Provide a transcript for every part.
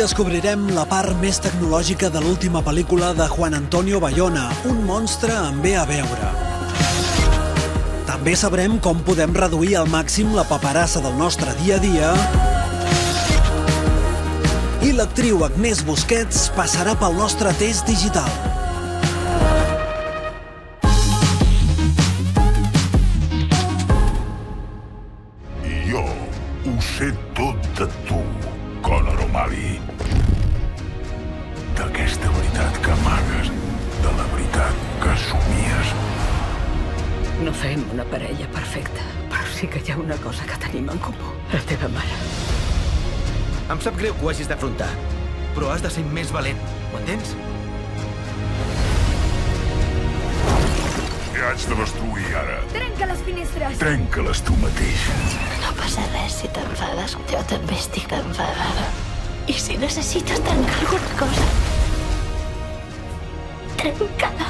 descobrirem la part més tecnològica de l'última pel·lícula de Juan Antonio Bayona, Un monstre em ve a veure. També sabrem com podem reduir al màxim la paperassa del nostre dia a dia i l'actriu Agnès Busquets passarà pel nostre test digital. Jo ho sé tot de tu, Conor O'Malley. D'aquesta veritat que amagues, de la veritat que somies. No fem una parella perfecta, però sí que hi ha una cosa que tenim en comú. La teva mare. Em sap greu que ho hagis d'afrontar, però has de ser més valent, ho entens? Què haig de destruir ara? Trenca les finestres! Trenca-les tu mateix. No passa res si t'enfades. Jo també estic enfadada. I si necessites trencar alguna cosa, trenca-la.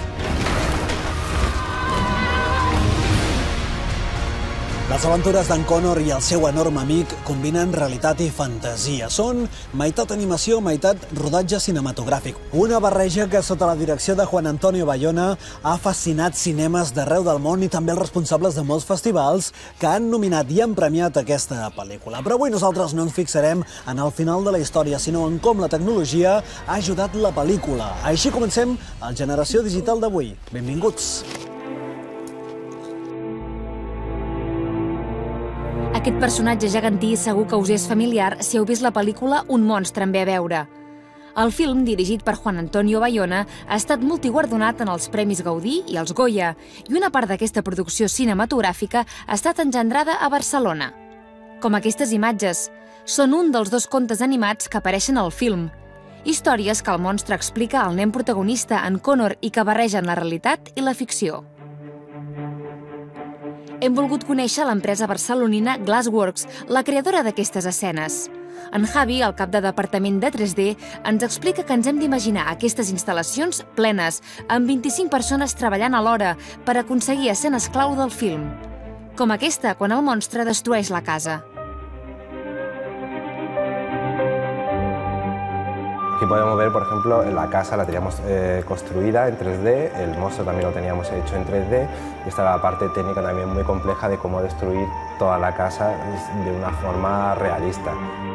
Les aventures d'en Conor i el seu enorme amic combinen realitat i fantasia. Són meitat animació, meitat rodatge cinematogràfic. Una barreja que, sota la direcció de Juan Antonio Bayona, ha fascinat cinemes d'arreu del món i també els responsables de molts festivals que han nominat i han premiat aquesta pel·lícula. Però avui nosaltres no ens fixarem en el final de la història, sinó en com la tecnologia ha ajudat la pel·lícula. Així comencem el Generació Digital d'avui. Benvinguts! Aquest personatge gegantí segur que us és familiar si heu vist la pel·lícula Un monstre em ve a veure. El film, dirigit per Juan Antonio Bayona, ha estat multiguardonat en els Premis Gaudí i els Goya, i una part d'aquesta producció cinematogràfica ha estat engendrada a Barcelona. Com aquestes imatges, són un dels dos contes animats que apareixen al film. Històries que el monstre explica al nen protagonista, en Conor, i que barregen la realitat i la ficció. Hem volgut conèixer l'empresa barcelonina Glassworks, la creadora d'aquestes escenes. En Javi, el cap de departament de 3D, ens explica que ens hem d'imaginar aquestes instal·lacions plenes, amb 25 persones treballant alhora per aconseguir escenes clau del film. Com aquesta, quan el monstre destrueix la casa. Aquí podemos ver, por ejemplo, la casa la teníamos construida en 3D, el monstruo también lo teníamos hecho en 3D y esta era la parte técnica también muy compleja de cómo destruir toda la casa de una forma realista.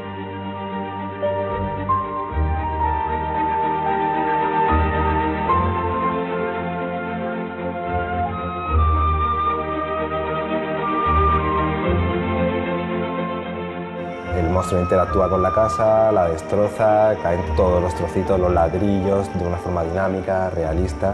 El monstruo interactúa con la casa, la destroza, caen todos los trocitos, los ladrillos, de una forma dinámica, realista.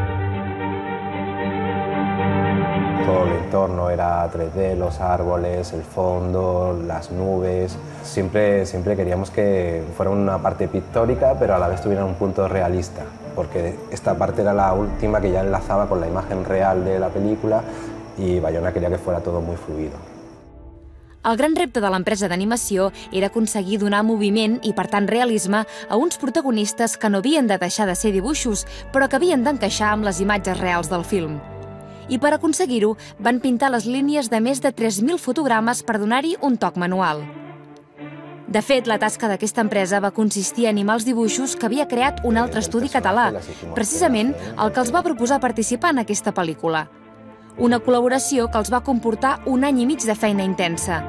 Todo el entorno era 3D, los árboles, el fondo, las nubes. Siempre queríamos que fuera una parte pictórica, pero a la vez tuviera un punto realista, porque esta parte era la última que ya enlazaba con la imagen real de la película y Bayona quería que fuera todo muy fluido. El gran repte de l'empresa d'animació era aconseguir donar moviment i, per tant, realisme a uns protagonistes que no havien de deixar de ser dibuixos, però que havien d'encaixar amb les imatges reals del film. I per aconseguir-ho, van pintar les línies de més de 3.000 fotogrames per donar-hi un toc manual. De fet, la tasca d'aquesta empresa va consistir a animar els dibuixos que havia creat un altre estudi català, precisament el que els va proposar participar en aquesta pel·lícula. Una col·laboració que els va comportar 1 any i mig de feina intensa.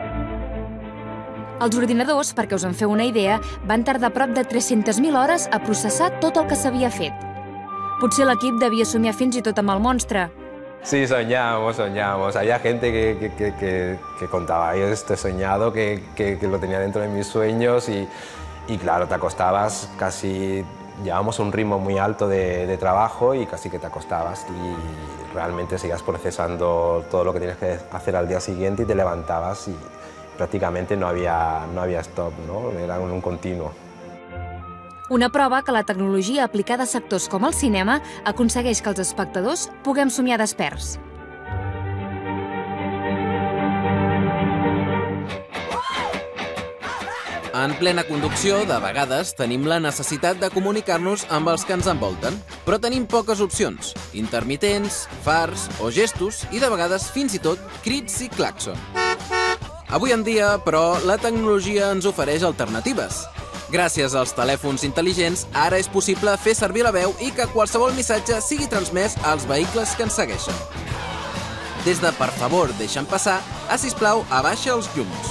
Els ordinadors, perquè us en feu una idea, van tardar prop de 300.000 hores a processar tot el que s'havia fet. Potser l'equip devia somiar fins i tot amb el monstre. Sí, soñábamos. Había gente que contaba, yo esto he soñado, que lo tenía dentro de mis sueños y claro, te acostabas casi... Llevábamos un ritmo muy alto de trabajo y casi que te acostabas y realmente seguías procesando todo lo que tienes que hacer al día siguiente y te levantabas y prácticamente no había stop, ¿no? Era un continuo. Una prova que la tecnologia aplicada a sectors com el cinema aconsegueix que els espectadors puguem somiar desperts. En plena conducció, de vegades, tenim la necessitat de comunicar-nos amb els que ens envolten, però tenim poques opcions, intermitents, fars o gestos i, de vegades, fins i tot, crits i clàxon. Avui en dia, però, la tecnologia ens ofereix alternatives. Gràcies als telèfons intel·ligents, ara és possible fer servir la veu i que qualsevol missatge sigui transmès als vehicles que ens segueixen. Des de per favor, deixa'm passar, a sisplau, abaixa els llums.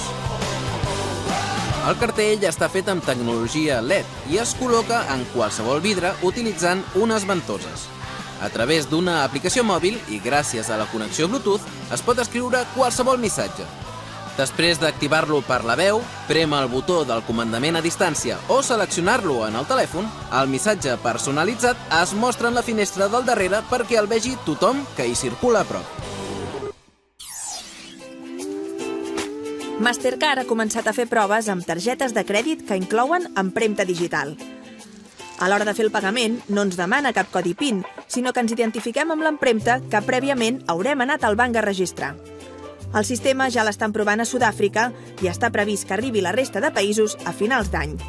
El cartell està fet amb tecnologia LED i es col·loca en qualsevol vidre utilitzant unes ventoses. A través d'una aplicació mòbil i gràcies a la connexió Bluetooth es pot escriure qualsevol missatge. Després d'activar-lo per la veu, prema el botó del comandament a distància o seleccionar-lo en el telèfon, el missatge personalitzat es mostra en la finestra del darrere perquè el vegi tothom que hi circula a prop. Mastercard ha començat a fer proves amb targetes de crèdit que inclouen empremta digital. A l'hora de fer el pagament, no ens demana cap codi PIN, sinó que ens identifiquem amb l'empremta que prèviament haurem anat al banc a registrar. El sistema ja l'estan provant a Sud-àfrica i està previst que arribi a la resta de països a finals d'any.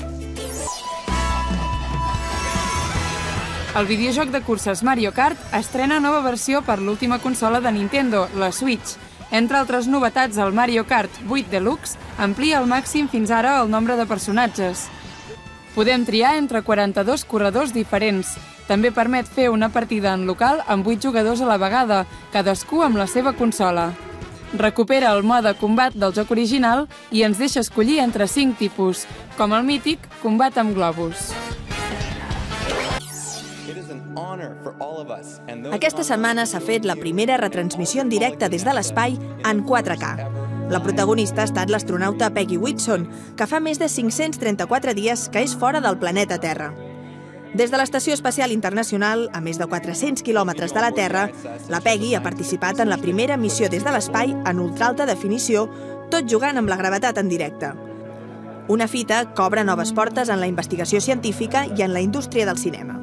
El videojoc de curses Mario Kart estrena nova versió per l'última consola de Nintendo, la Switch. Entre altres novetats, el Mario Kart 8 Deluxe amplia al màxim fins ara el nombre de personatges. Podem triar entre 42 corredors diferents. També permet fer una partida en local amb 8 jugadors a la vegada, cadascú amb la seva consola. Recupera el mode combat del joc original i ens deixa escollir entre 5 tipus, com el mític combat amb globus. Aquesta setmana s'ha fet la primera retransmissió en directe des de l'espai en 4K. La protagonista ha estat l'astronauta Peggy Whitson, que fa més de 534 dies que és fora del planeta Terra. Des de l'Estació Espacial Internacional, a més de 400 quilòmetres de la Terra, la Peggy ha participat en la primera missió des de l'espai en ultraalta definició, tot jugant amb la gravetat en directe. Una fita que obre noves portes en la investigació científica i en la indústria del cinema.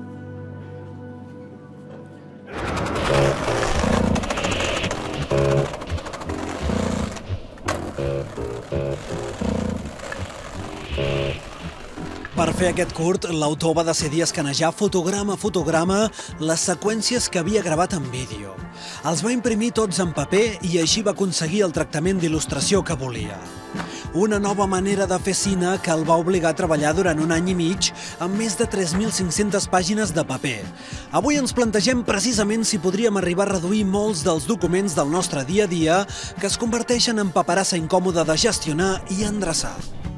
Per fer aquest curt, l'autor va decidir escanejar fotograma a fotograma les seqüències que havia gravat en vídeo. Els va imprimir tots en paper i així va aconseguir el tractament d'il·lustració que volia. Una nova manera de fer cine que el va obligar a treballar durant un any i mig amb més de 3.500 pàgines de paper. Avui ens plantegem precisament si podríem arribar a reduir molts dels documents del nostre dia a dia que es converteixen en paperassa incòmoda de gestionar i endreçar.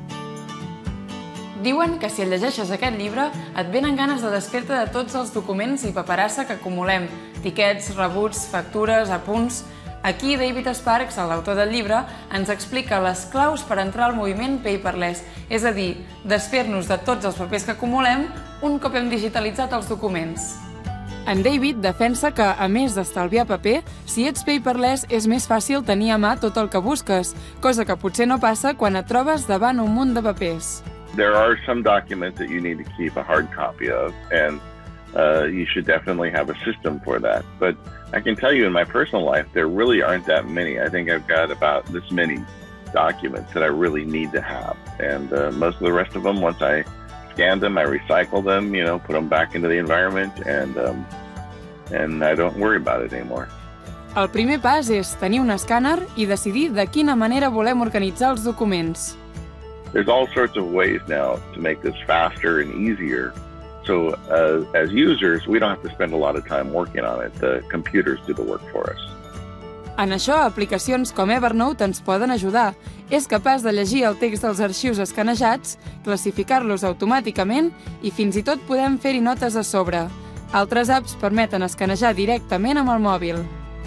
Diuen que si el llegeixes aquest llibre et venen ganes de desfer-te de tots els documents i paperassa que acumulem, tiquets, rebuts, factures, apunts. Aquí David Sparks, l'autor del llibre, ens explica les claus per entrar al moviment paperless, és a dir, desfer-nos de tots els papers que acumulem un cop hem digitalitzat els documents. En David defensa que, a més d'estalviar paper, si ets paperless és més fàcil tenir a mà tot el que busques, cosa que potser no passa quan et trobes davant un munt de papers. There are some documents that you need to keep a hard copy of, and you should definitely have a system for that. But I can tell you in my personal life, there really aren't that many. I think I've got about this many documents that I really need to have. And most of the rest of them, once I scan them, I recycle them, put them back into the environment, and I don't worry about it anymore. El primer pas és tenir un escàner i decidir de quina manera volem organitzar els documents. There's all sorts of ways now to make this faster and easier. So as users, we don't have to spend a lot of time working on it. The computers do the work for us. En això, aplicacions com Evernote ens poden ajudar. És capaç de llegir el text dels arxius escanejats, classificar-los automàticament i fins i tot podem fer-hi notes a sobre. Altres apps permeten escanejar directament amb el mòbil.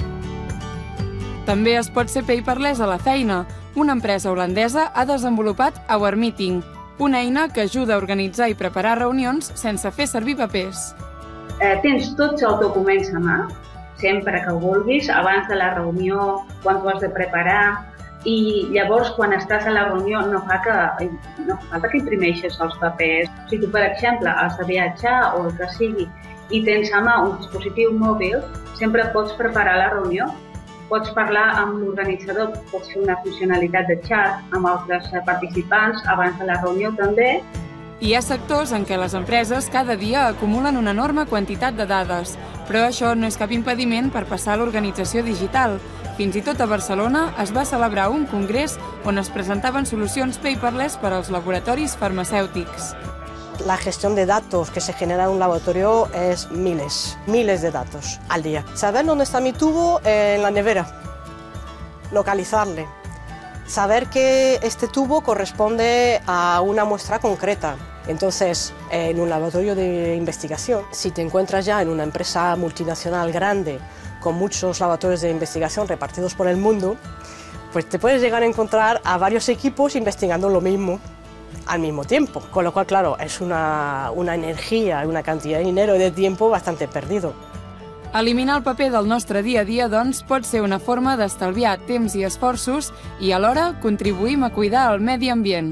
També es pot ser paperless a la feina. Una empresa holandesa ha desenvolupat Our Meeting, una eina que ajuda a organitzar i preparar reunions sense fer servir papers. Tens tots els documents a mà, sempre que vulguis, abans de la reunió, quan t'ho has de preparar, i llavors quan estàs a la reunió no fa falta que imprimeixes els papers. Si tu, per exemple, has de viatjar o el que sigui i tens a mà un dispositiu mòbil, sempre pots preparar la reunió. Pots parlar amb l'organitzador, pots fer una funcionalitat de xat amb altres participants abans de la reunió també. Hi ha sectors en què les empreses cada dia acumulen una enorme quantitat de dades, però això no és cap impediment per passar a l'organització digital. Fins i tot a Barcelona es va celebrar un congrés on es presentaven solucions paperless per als laboratoris farmacèutics. La gestión de datos que se genera en un laboratorio es miles de datos al día. Saber dónde está mi tubo en la nevera, localizarle. Saber que este tubo corresponde a una muestra concreta. Entonces, en un laboratorio de investigación, si te encuentras ya en una empresa multinacional grande con muchos laboratorios de investigación repartidos por el mundo, pues te puedes llegar a encontrar a varios equipos investigando lo mismo al mismo tiempo. Con lo cual, claro, es una energía, una cantidad de dinero y de tiempo bastante perdido. Eliminar el paper del nostre dia a dia, doncs, pot ser una forma d'estalviar temps i esforços i alhora contribuïm a cuidar el medi ambient.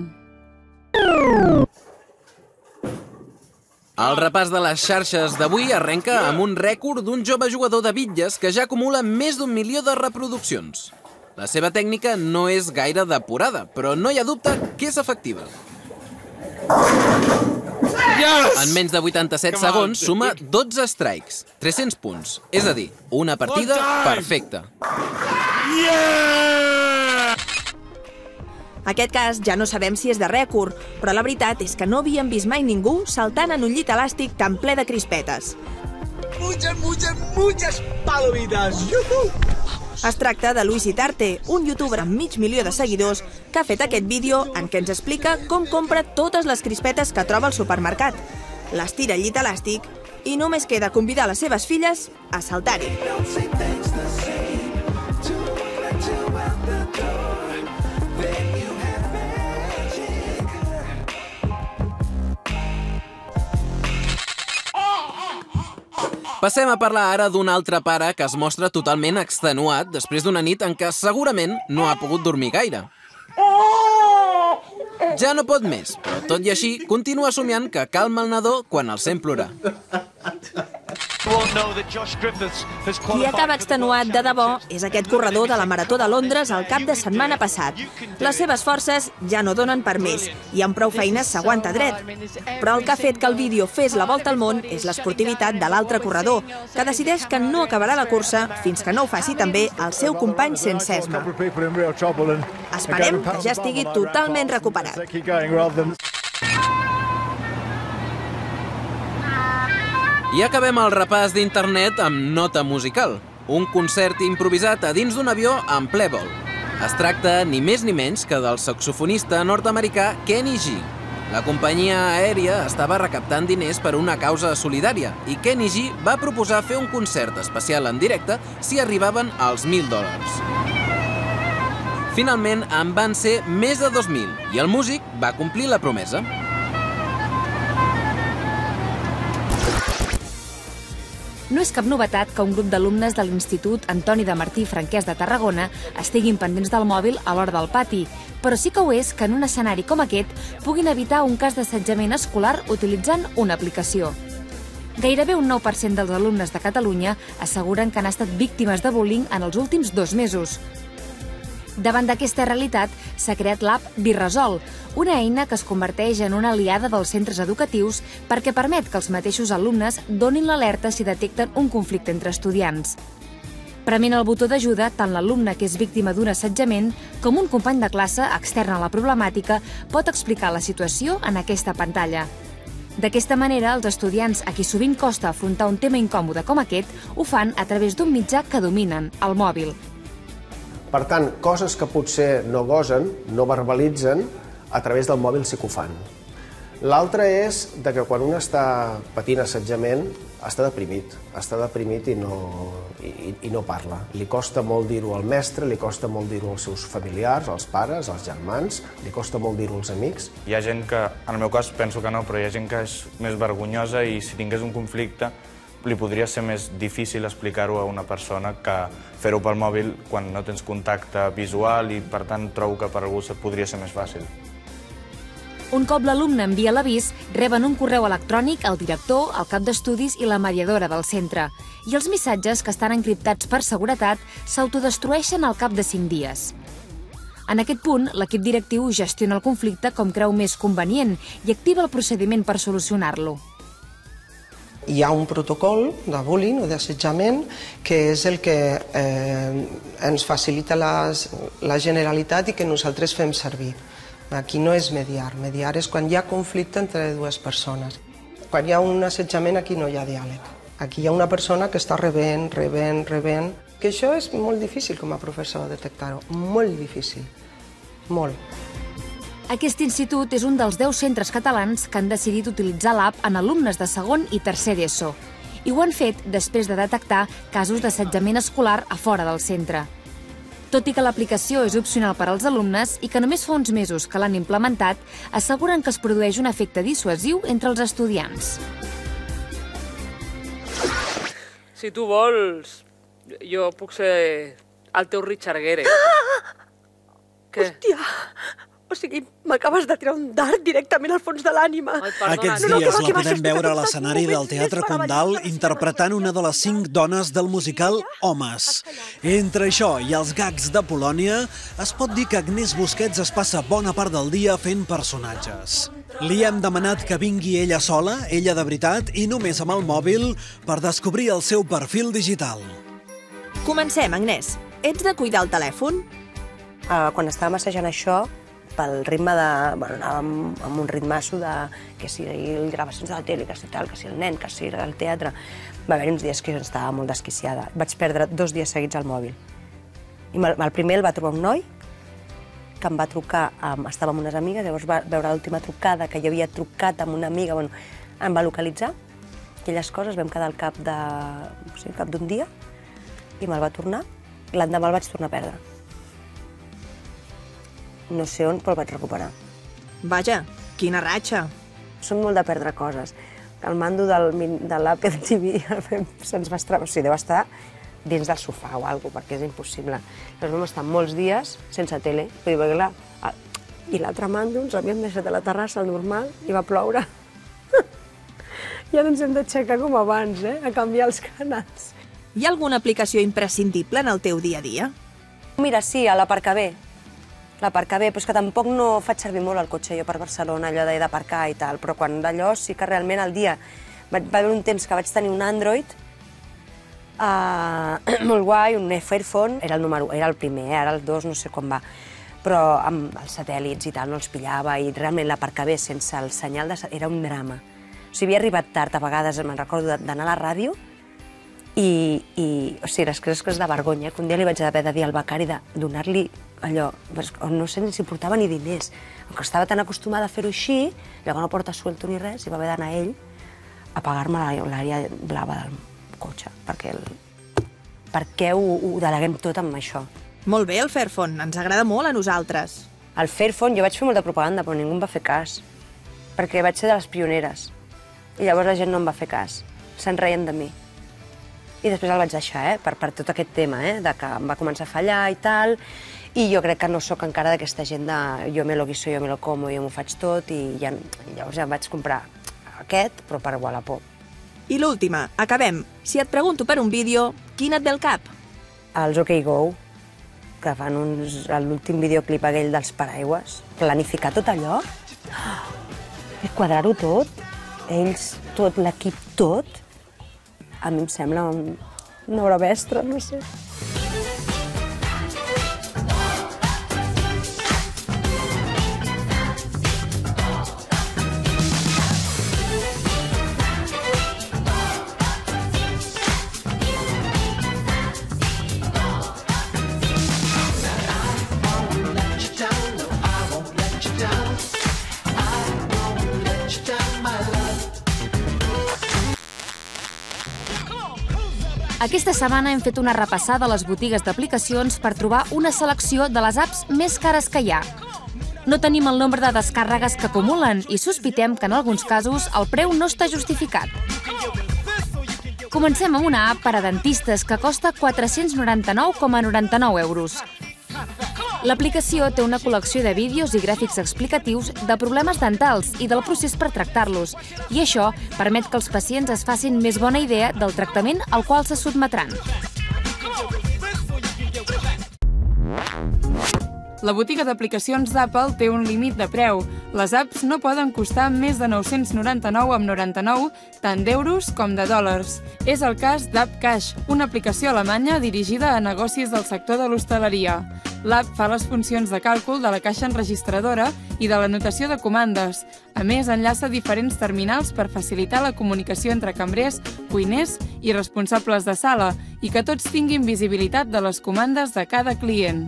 El repàs de les xarxes d'avui arrenca amb un rècord d'un jove jugador de bitlles que ja acumula més d'1 milió de reproduccions. La seva tècnica no és gaire depurada, però no hi ha dubte que és efectiva. En menys de 87 segons suma 12 strikes, 300 punts, és a dir, una partida perfecta. Aquest cas ja no sabem si és de rècord, però la veritat és que no havíem vist mai ningú saltant en un llit elàstic tan ple de crispetes. Muchas palomitas! Es tracta de Luis Itarte, un youtuber amb 500.000 de seguidors que ha fet aquest vídeo en què ens explica com compra totes les crispetes que troba al supermercat. Les tira al llit elàstic i només queda convidar les seves filles a saltar-hi. Passem a parlar ara d'un altre pare que es mostra totalment extenuat després d'una nit en què segurament no ha pogut dormir gaire. Ja no pot més, però tot i així continua somiant que calma el nadó quan el sent plorar. Qui acaba extenuat de debò és aquest corredor de la Marató de Londres el cap de setmana passat. Les seves forces ja no donen per més i amb prou feines s'aguanta dret. Però el que ha fet que el vídeo fes la volta al món és l'esportivitat de l'altre corredor, que decideix que no acabarà la cursa fins que no ho faci també el seu company sense esma. Esperem que ja estigui totalment recuperat. I acabem el repàs d'internet amb nota musical. Un concert improvisat a dins d'un avió en ple vol. Es tracta ni més ni menys que del saxofonista nord-americà Kenny G. La companyia aèria estava recaptant diners per una causa solidària i Kenny G va proposar fer un concert especial en directe si arribaven als $1.000. Finalment en van ser més de 2.000 i el músic va complir la promesa. No és cap novetat que un grup d'alumnes de l'Institut Antoni de Martí Franquès de Tarragona estiguin pendents del mòbil a l'hora del pati, però sí que ho és que en un escenari com aquest puguin evitar un cas d'assetjament escolar utilitzant una aplicació. Gairebé un 9% dels alumnes de Catalunya asseguren que han estat víctimes de bullying en els últims 2 mesos. Davant d'aquesta realitat s'ha creat l'app Birresol, una eina que es converteix en una aliada dels centres educatius perquè permet que els mateixos alumnes donin l'alerta si detecten un conflicte entre estudiants. Prement el botó d'ajuda, tant l'alumne que és víctima d'un assetjament com un company de classe extern a la problemàtica pot explicar la situació en aquesta pantalla. D'aquesta manera, els estudiants a qui sovint costa afrontar un tema incòmode com aquest ho fan a través d'un mitjà que dominen, el mòbil. Per tant, coses que potser no gosen, no verbalitzen, a través del mòbil sí que ho fan. L'altre és que quan un està patint assetjament està deprimit i no parla. Li costa molt dir-ho al mestre, li costa molt dir-ho als seus familiars, als pares, als germans, li costa molt dir-ho als amics. Hi ha gent que, en el meu cas penso que no, però hi ha gent que és més vergonyosa i si tingués un conflicte li podria ser més difícil explicar-ho a una persona que fer-ho pel mòbil quan no tens contacte visual i, per tant, trobo que per algú podria ser més fàcil. Un cop l'alumne envia l'avís, reben un correu electrònic al director, al cap d'estudis i la mediadora del centre. I els missatges, que estan encriptats per seguretat, s'autodestrueixen al cap de 5 dies. En aquest punt, l'equip directiu gestiona el conflicte com creu més convenient i activa el procediment per solucionar-lo. Hi ha un protocol de bullying o d'assetjament que és el que ens facilita la Generalitat i que nosaltres fem servir. Aquí no és mediar. Mediar és quan hi ha conflicte entre dues persones. Quan hi ha un assetjament, aquí no hi ha diàleg. Aquí hi ha una persona que està rebent. Que això és molt difícil com a professor detectar-ho. Molt difícil. Molt. Aquest institut és un dels 10 centres catalans que han decidit utilitzar l'app en alumnes de segon i tercer d'ESO. I ho han fet després de detectar casos d'assetjament escolar a fora del centre. Tot i que l'aplicació és opcional per als alumnes i que només fa uns mesos que l'han implementat, asseguren que es produeix un efecte dissuasiu entre els estudiants. Si tu vols, jo puc ser el teu Richard Gere. Què? Hòstia! O sigui, m'acabes de tirar un dart directament al fons de l'ànima. Aquests dies la podem veure a l'escenari del Teatre Condal interpretant una de les 5 dones del musical Homes. Entre això i els gags de Polònia, es pot dir que Agnès Busquets es passa bona part del dia fent personatges. Li hem demanat que vingui ella sola, ella de veritat, i només amb el mòbil, per descobrir el seu perfil digital. Comencem, Agnès. Ets de cuidar el telèfon? Quan estàvem assajant això, pel ritme de... Bueno, anàvem amb un ritmasso de... que si gravacions de la tele, que si tal, que si el nen, que si el teatre... Va haver uns dies que jo estava molt desquiciada. Vaig perdre 2 dies seguits al mòbil. I el primer el va trobar un noi que em va trucar, estava amb unes amigues, llavors va veure l'última trucada, que jo havia trucat amb una amiga, bueno, em va localitzar, aquelles coses, vam quedar al cap d'un dia, i me'l va tornar, l'endemà el vaig tornar a perdre. No sé on, però el vaig recuperar. Vaja, quina ratxa! Som molt de perdre coses. El mando de l'Apple TV se'ns va estrapar, o sigui, deu estar dins del sofà o alguna cosa, perquè és impossible. Llavors vam estar molts dies sense tele, i l'altre mando ens l'havíem deixat a la terrassa, al normal, i va ploure. Ja no ens hem d'aixecar com abans, a canviar els canals. Hi ha alguna aplicació imprescindible en el teu dia a dia? Mira, sí, a l'aparcar-bé. L'aparcar-bé, però és que tampoc no faig servir molt el cotxe jo per Barcelona, allò d'aparcar i tal, però quan d'allò sí que realment al dia... Va haver un temps que vaig tenir un Android, molt guai, un Fairphone, era el primer, ara el 2, no sé quan va, però amb els satèl·lits i tal no els pillava i realment l'aparcar-bé sense el senyal era un drama. O sigui, havia arribat tard, a vegades me'n recordo d'anar a la ràdio i o sigui, les coses de vergonya, que un dia li vaig haver de dir al becari de donar-li allò, no sé si portava ni diners, que estava tan acostumada a fer-ho així, llavors no porta suelto ni res, i va haver d'anar ell a pagar-me l'àrea blava del cotxe, perquè ho deleguem tot amb això. Molt bé, el Fairphone, ens agrada molt a nosaltres. El Fairphone, jo vaig fer molta propaganda, però ningú em va fer cas, perquè vaig ser de les pioneres, i llavors la gent no em va fer cas, se'n reien de mi. I després el vaig deixar, per tot aquest tema, de que em va començar a fallar i tal, i jo crec que no sóc encara d'aquesta gent de jo me lo guiso, jo me lo como, jo m'ho faig tot, i llavors ja em vaig comprar aquest, però per Wallapop. I l'última, acabem. Si et pregunto per un vídeo, quin et ve al cap? Els OK Go, que fan l'últim videoclip aquell dels paraigües, planificar tot allò, i quadrar-ho tot, ells, tot, l'equip, tot, a mi em sembla una obra mestra, no sé. Aquesta setmana hem fet una repassada a les botigues d'aplicacions per trobar una selecció de les apps més cares que hi ha. No tenim el nombre de descàrregues que acumulen i sospitem que en alguns casos el preu no està justificat. Comencem amb una app per a dentistes que costa 499,99 euros. L'aplicació té una col·lecció de vídeos i gràfics explicatius de problemes dentals i del procés per tractar-los, i això permet que els pacients es facin més bona idea del tractament al qual se sotmetran. La botiga d'aplicacions d'Apple té un límit de preu. Les apps no poden costar més de 999,99, tant d'euros com de dòlars. És el cas d'AppCash, una aplicació alemanya dirigida a negocis del sector de l'hostaleria. L'app fa les funcions de càlcul de la caixa enregistradora i de l'anotació de comandes. A més, enllaça diferents terminals per facilitar la comunicació entre cambrers, cuiners i responsables de sala i que tots tinguin visibilitat de les comandes de cada client.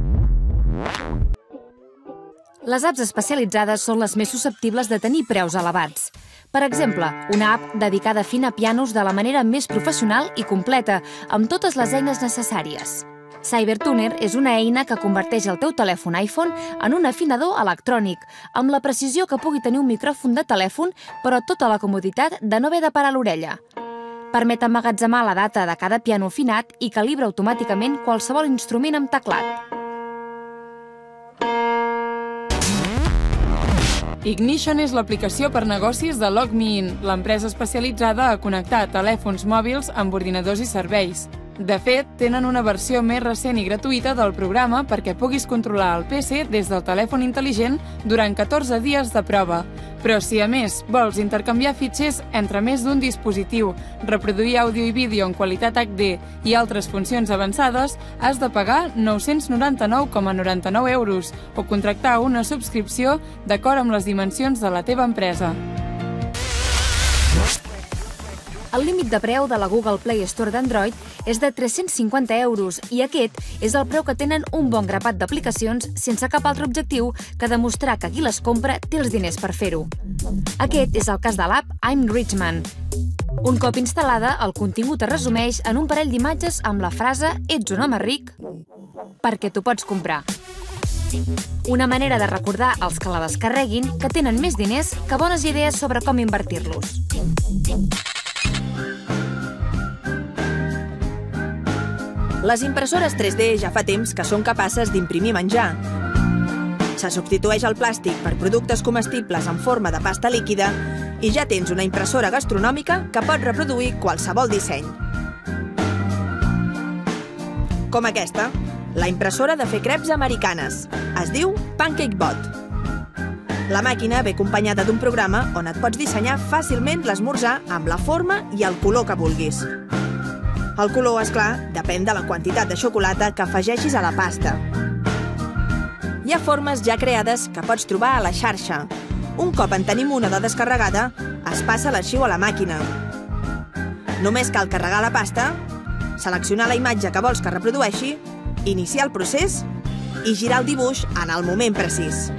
Les apps especialitzades són les més susceptibles de tenir preus elevats. Per exemple, una app dedicada a afinar pianos de la manera més professional i completa, amb totes les eines necessàries. CyberTuner és una eina que converteix el teu telèfon iPhone en un afinador electrònic, amb la precisió que pugui tenir un micròfon de telèfon, però tota la comoditat de no haver de parar l'orella. Permet emmagatzemar la data de cada piano afinat i calibra automàticament qualsevol instrument amb teclat. Ignition és l'aplicació per negocis de LogMeIn, l'empresa especialitzada a connectar telèfons mòbils amb ordinadors i serveis. De fet, tenen una versió més recent i gratuïta del programa perquè puguis controlar el PC des del telèfon intel·ligent durant 14 dies de prova. Però si, a més, vols intercanviar fitxers entre més d'un dispositiu, reproduir àudio i vídeo en qualitat HD i altres funcions avançades, has de pagar 999,99 euros o contractar una subscripció d'acord amb les dimensions de la teva empresa. El límit de preu de la Google Play Store d'Android és de 350 euros i aquest és el preu que tenen un bon grapat d'aplicacions sense cap altre objectiu que demostrar que qui les compra té els diners per fer-ho. Aquest és el cas de l'app I'm Rich Man. Un cop instal·lada, el contingut es resumeix en un parell d'imatges amb la frase «Ets un home ric perquè t'ho pots comprar». Una manera de recordar als que la descarreguin que tenen més diners que bones idees sobre com invertir-los. Les impressores 3D ja fa temps que són capaces d'imprimir menjar. Se substitueix el plàstic per productes comestibles en forma de pasta líquida i ja tens una impressora gastronòmica que pot reproduir qualsevol disseny. Com aquesta, la impressora de fer creps americanes. Es diu PancakeBot. La màquina ve acompanyada d'un programa on et pots dissenyar fàcilment l'esmorzar amb la forma i el color que vulguis. El color, esclar, depèn de la quantitat de xocolata que afegeixis a la pasta. Hi ha formes ja creades que pots trobar a la xarxa. Un cop en tenim una de descarregada, es passa l'arxiu a la màquina. Només cal carregar la pasta, seleccionar la imatge que vols que reprodueixi, iniciar el procés i girar el dibuix en el moment precís.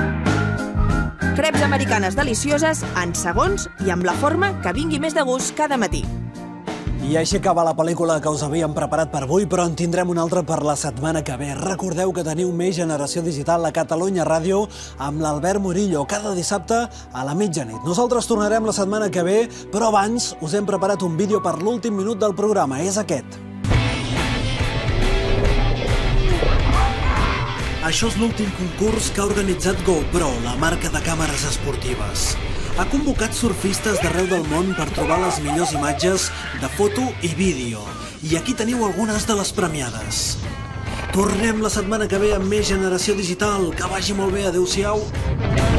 Creps americanes delicioses en segons i amb la forma que vingui més de gust cada matí. I així acaba la pel·lícula que us havíem preparat per avui, però en tindrem una altra per la setmana que ve. Recordeu que teniu més Generació Digital a Catalunya Ràdio amb l'Albert Murillo cada dissabte a la mitjanit. Nosaltres tornarem la setmana que ve, però abans us hem preparat un vídeo per l'últim minut del programa. És aquest. Això és l'últim concurs que ha organitzat GoPro, la marca de càmeres esportives. Ha convocat surfistes d'arreu del món per trobar les millors imatges de foto i vídeo. I aquí teniu algunes de les premiades. Tornem la setmana que ve amb més Generació Digital. Que vagi molt bé. Adéu-siau.